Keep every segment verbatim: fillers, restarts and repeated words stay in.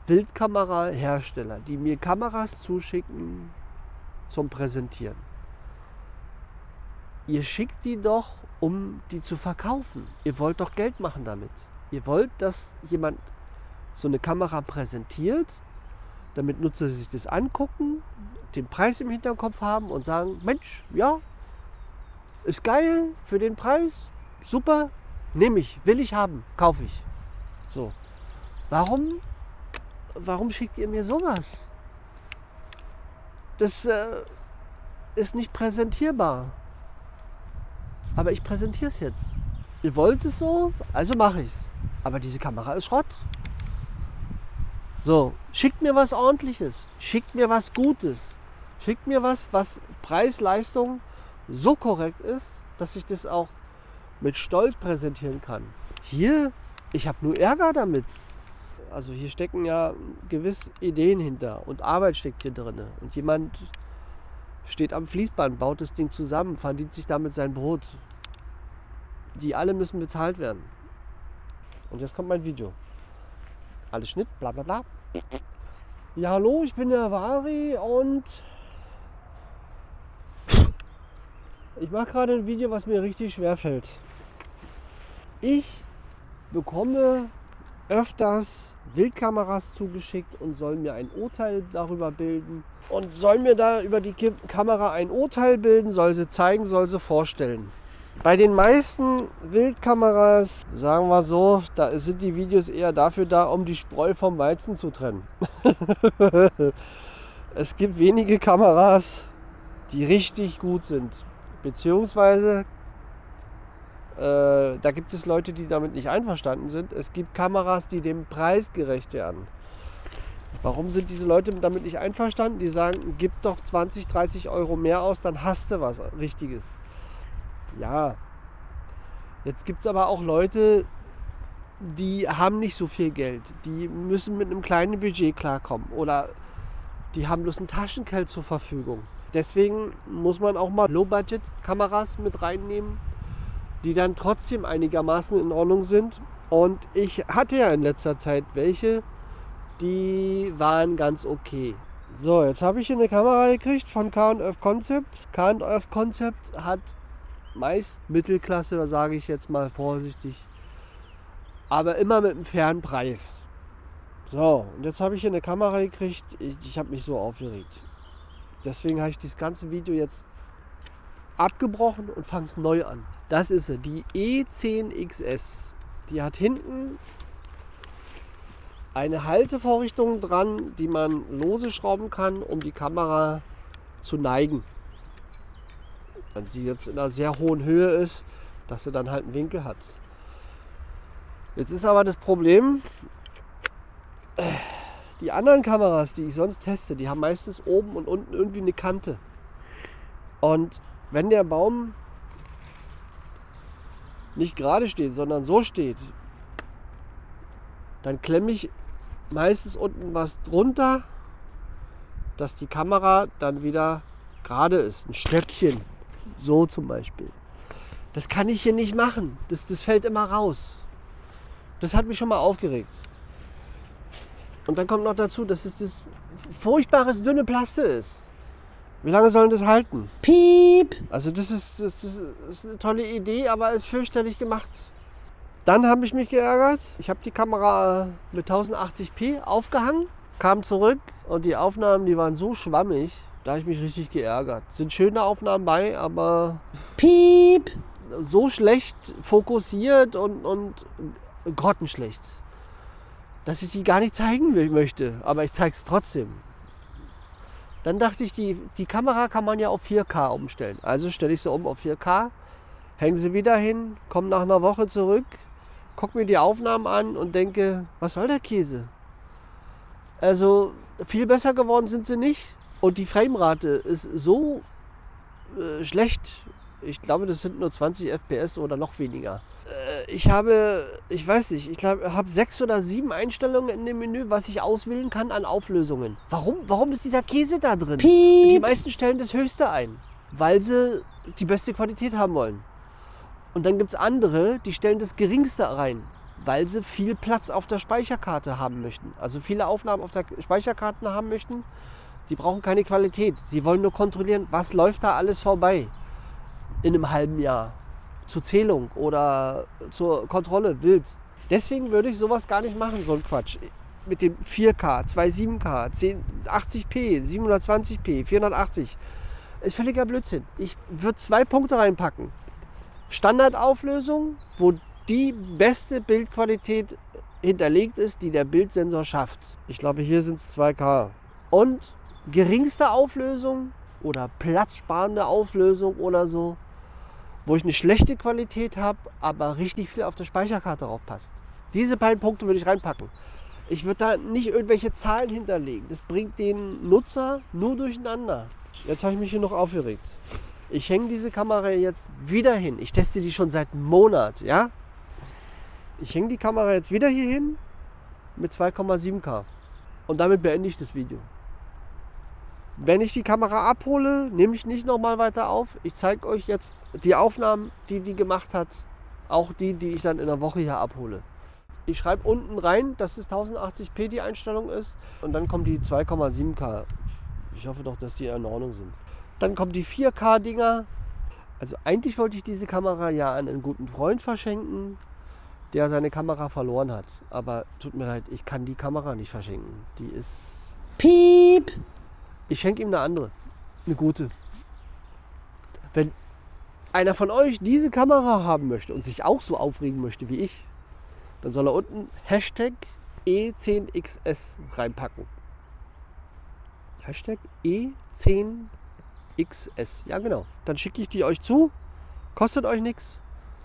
Bildkamerahersteller, die mir Kameras zuschicken zum Präsentieren. Ihr schickt die doch, um die zu verkaufen. Ihr wollt doch Geld machen damit. Ihr wollt, dass jemand so eine Kamera präsentiert, damit Nutzer sich das angucken, den Preis im Hinterkopf haben und sagen, Mensch, ja, ist geil für den Preis, super, nehme ich, will ich haben, kaufe ich. So. Warum, warum schickt ihr mir sowas? Das äh, ist nicht präsentierbar. Aber ich präsentiere es jetzt. Ihr wollt es so, also mache ich es. Aber diese Kamera ist Schrott. So, schickt mir was Ordentliches. Schickt mir was Gutes. Schickt mir was, was Preis-Leistung so korrekt ist, dass ich das auch mit Stolz präsentieren kann. Hier, ich habe nur Ärger damit. Also hier stecken ja gewisse Ideen hinter und Arbeit steckt hier drin. Und jemand steht am Fließband, baut das Ding zusammen, verdient sich damit sein Brot. Die alle müssen bezahlt werden. Und jetzt kommt mein Video. Alles Schnitt, bla bla bla. Ja, hallo, ich bin der Vari und ich mache gerade ein Video, was mir richtig schwer fällt. Ich bekomme öfters Bildkameras zugeschickt und soll mir ein Urteil darüber bilden. Und soll mir da über die Kamera ein Urteil bilden, soll sie zeigen, soll sie vorstellen. Bei den meisten Bildkameras, sagen wir so, da sind die Videos eher dafür da, um die Spreu vom Weizen zu trennen. Es gibt wenige Kameras, die richtig gut sind. Beziehungsweise, äh, da gibt es Leute, die damit nicht einverstanden sind. Es gibt Kameras, die dem Preis gerecht werden. Warum sind diese Leute damit nicht einverstanden? Die sagen, gib doch zwanzig, dreißig Euro mehr aus, dann hast du was Richtiges. Ja, jetzt gibt es aber auch Leute, die haben nicht so viel Geld. Die müssen mit einem kleinen Budget klarkommen oder die haben bloß ein Taschengeld zur Verfügung. Deswegen muss man auch mal Low-Budget-Kameras mit reinnehmen, die dann trotzdem einigermaßen in Ordnung sind. Und ich hatte ja in letzter Zeit welche, die waren ganz okay. So, jetzt habe ich hier eine Kamera gekriegt von K und F Concept. K und F Concept hat meist Mittelklasse, sage ich jetzt mal vorsichtig, aber immer mit einem fairen Preis. So, und jetzt habe ich hier eine Kamera gekriegt. Ich, ich habe mich so aufgeregt. Deswegen habe ich das ganze Video jetzt abgebrochen und fange es neu an. Das ist sie, die E zehn X S. Die hat hinten eine Haltevorrichtung dran, die man lose schrauben kann, um die Kamera zu neigen. Die jetzt in einer sehr hohen Höhe ist, dass sie dann halt einen Winkel hat. Jetzt ist aber das Problem, die anderen Kameras, die ich sonst teste, die haben meistens oben und unten irgendwie eine Kante. Und wenn der Baum nicht gerade steht, sondern so steht, dann klemme ich meistens unten was drunter, dass die Kamera dann wieder gerade ist. Ein Stöckchen. So zum Beispiel. Das kann ich hier nicht machen. Das, das fällt immer raus. Das hat mich schon mal aufgeregt. Und dann kommt noch dazu, dass es das furchtbares dünne Plaste ist. Wie lange sollen das halten? Piep! Also das ist, das ist eine tolle Idee, aber ist fürchterlich gemacht. Dann habe ich mich geärgert. Ich habe die Kamera mit tausendachtzig p aufgehangen, kam zurück und die Aufnahmen, die waren so schwammig, da habe ich mich richtig geärgert. Sind schöne Aufnahmen bei, aber Piep! So schlecht fokussiert und, und grottenschlecht, dass ich die gar nicht zeigen will, möchte. Aber ich zeige es trotzdem. Dann dachte ich, die, die Kamera kann man ja auf vier K umstellen. Also stelle ich sie um auf vier K, hänge sie wieder hin, komme nach einer Woche zurück, gucke mir die Aufnahmen an und denke, was soll der Käse? Also viel besser geworden sind sie nicht. Und die Framerate ist so äh, schlecht. Ich glaube, das sind nur zwanzig F P S oder noch weniger. Äh, ich habe, ich weiß nicht, ich glaube, habe sechs oder sieben Einstellungen in dem Menü, was ich auswählen kann an Auflösungen. Warum, warum ist dieser Käse da drin? Piep. Die meisten stellen das Höchste ein, weil sie die beste Qualität haben wollen. Und dann gibt es andere, die stellen das Geringste rein, weil sie viel Platz auf der Speicherkarte haben möchten. Also viele Aufnahmen auf der Speicherkarte haben möchten. Die brauchen keine Qualität. Sie wollen nur kontrollieren, was läuft da alles vorbei in einem halben Jahr. Zur Zählung oder zur Kontrolle, wild. Deswegen würde ich sowas gar nicht machen, so ein Quatsch. Mit dem vier K, zwei Komma sieben K, achtzig p, siebenhundertzwanzig p, vierhundertachtzig. Ist völliger Blödsinn. Ich würde zwei Punkte reinpacken. Standardauflösung, wo die beste Bildqualität hinterlegt ist, die der Bildsensor schafft. Ich glaube, hier sind es zwei K. Und geringste Auflösung oder platzsparende Auflösung oder so, wo ich eine schlechte Qualität habe, aber richtig viel auf der Speicherkarte drauf passt. Diese beiden Punkte würde ich reinpacken. Ich würde da nicht irgendwelche Zahlen hinterlegen. Das bringt den Nutzer nur durcheinander. Jetzt habe ich mich hier noch aufgeregt. Ich hänge diese Kamera jetzt wieder hin. Ich teste die schon seit einem Monat, ja? Ich hänge die Kamera jetzt wieder hier hin mit zwei Komma sieben K. Und damit beende ich das Video. Wenn ich die Kamera abhole, nehme ich nicht nochmal weiter auf. Ich zeige euch jetzt die Aufnahmen, die die gemacht hat. Auch die, die ich dann in der Woche hier abhole. Ich schreibe unten rein, dass es tausendachtzig p die Einstellung ist. Und dann kommt die zwei Komma sieben K. Ich hoffe doch, dass die in Ordnung sind. Dann kommen die vier K Dinger. Also eigentlich wollte ich diese Kamera ja an einen guten Freund verschenken, der seine Kamera verloren hat. Aber tut mir leid, ich kann die Kamera nicht verschenken. Die ist... Piep! Ich schenke ihm eine andere, eine gute. Wenn einer von euch diese Kamera haben möchte und sich auch so aufregen möchte wie ich, dann soll er unten Hashtag E zehn X S reinpacken. Hashtag E zehn X S. Ja genau. Dann schicke ich die euch zu. Kostet euch nichts.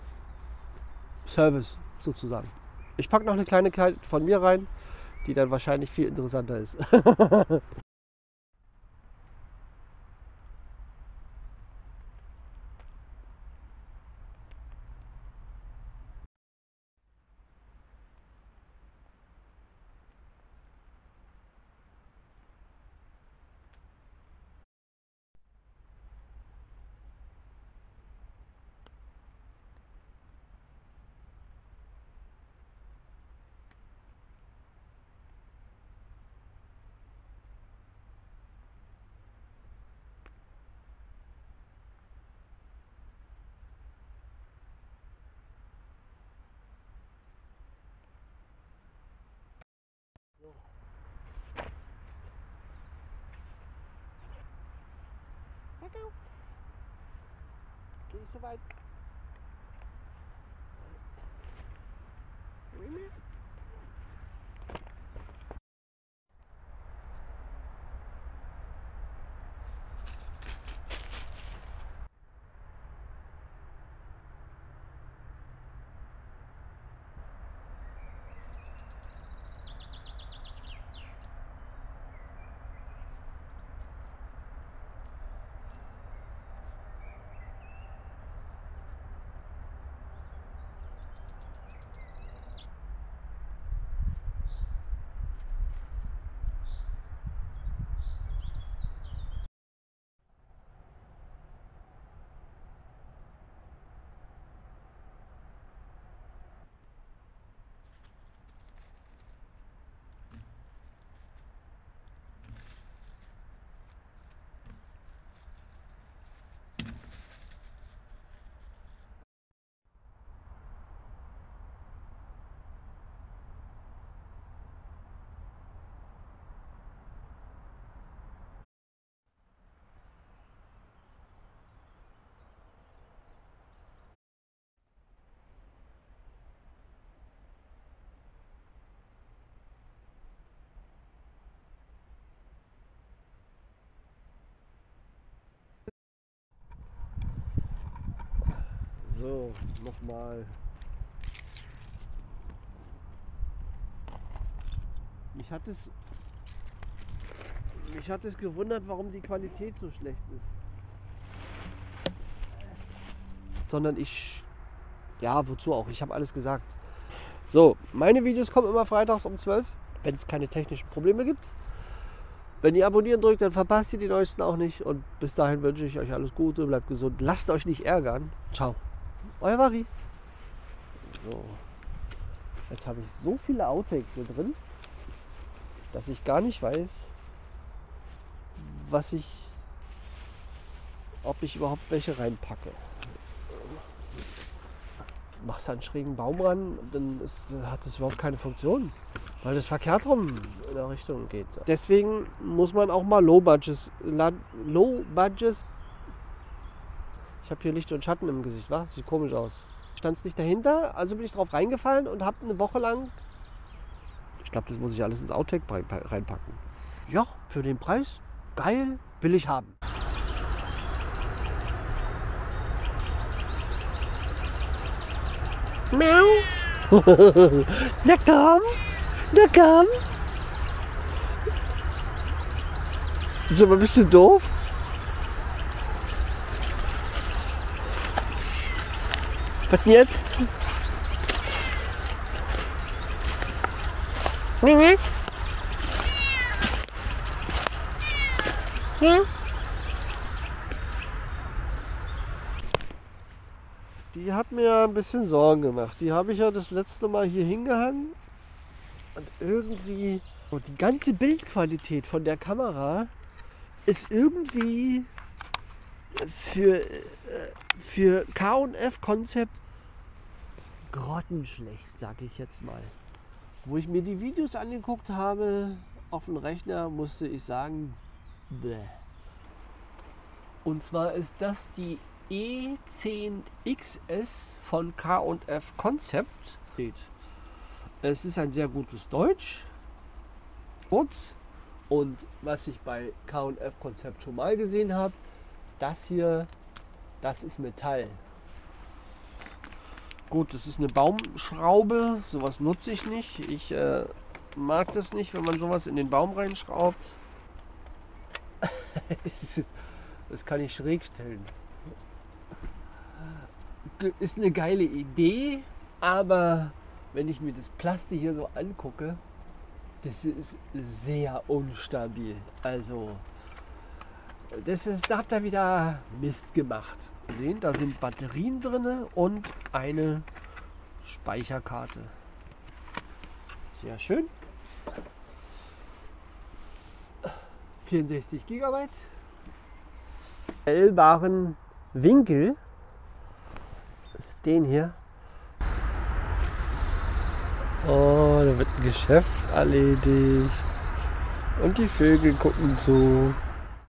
Service sozusagen. Ich packe noch eine Kleinigkeit von mir rein, die dann wahrscheinlich viel interessanter ist. Geh nicht so weit. So, nochmal. Mich hat es mich hat es gewundert, warum die Qualität so schlecht ist. Sondern ich, ja, wozu auch? Ich habe alles gesagt. So, meine Videos kommen immer freitags um zwölf, wenn es keine technischen Probleme gibt. Wenn ihr abonnieren drückt, dann verpasst ihr die neuesten auch nicht. Und bis dahin wünsche ich euch alles Gute, bleibt gesund, lasst euch nicht ärgern. Ciao. Euer Vari. So. Jetzt habe ich so viele Outtakes hier drin, dass ich gar nicht weiß, was ich, ob ich überhaupt welche reinpacke. Machst du einen schrägen Baum ran, dann ist, hat es überhaupt keine Funktion, weil das verkehrt rum in der Richtung geht. Deswegen muss man auch mal Low Budget, Low Budget. Ich habe hier Licht und Schatten im Gesicht, wa? Sieht komisch aus. Stand es nicht dahinter, also bin ich drauf reingefallen und habe eine Woche lang, ich glaube, das muss ich alles ins Outtake reinpacken. Ja, für den Preis, geil, will ich haben. Miau. Na komm, na komm. Ist aber ein bisschen doof. Was denn jetzt? Ja. Die hat mir ein bisschen Sorgen gemacht. Die habe ich ja das letzte Mal hier hingehangen. Und irgendwie und die ganze Bildqualität von der Kamera ist irgendwie für, für K und F Konzept grottenschlecht, sage ich jetzt mal. Wo ich mir die Videos angeguckt habe auf dem Rechner, musste ich sagen, bäh. Und zwar ist das die E zehn X S von K und F Concept. Es ist ein sehr gutes Deutsch. Kurz. Und was ich bei K und F Concept schon mal gesehen habe, das hier, das ist Metall. Gut, das ist eine Baumschraube. Sowas nutze ich nicht. Ich äh, mag das nicht, wenn man sowas in den Baum reinschraubt. Das kann ich schräg stellen. Ist eine geile Idee, aber wenn ich mir das Plastik hier so angucke, das ist sehr unstabil. Also, das ist, da habt ihr wieder Mist gemacht. Sehen, da sind Batterien drin und eine Speicherkarte. Sehr schön. vierundsechzig Gigabyte. Wählbaren Winkel. Den hier. Oh, da wird ein Geschäft erledigt. Und die Vögel gucken zu.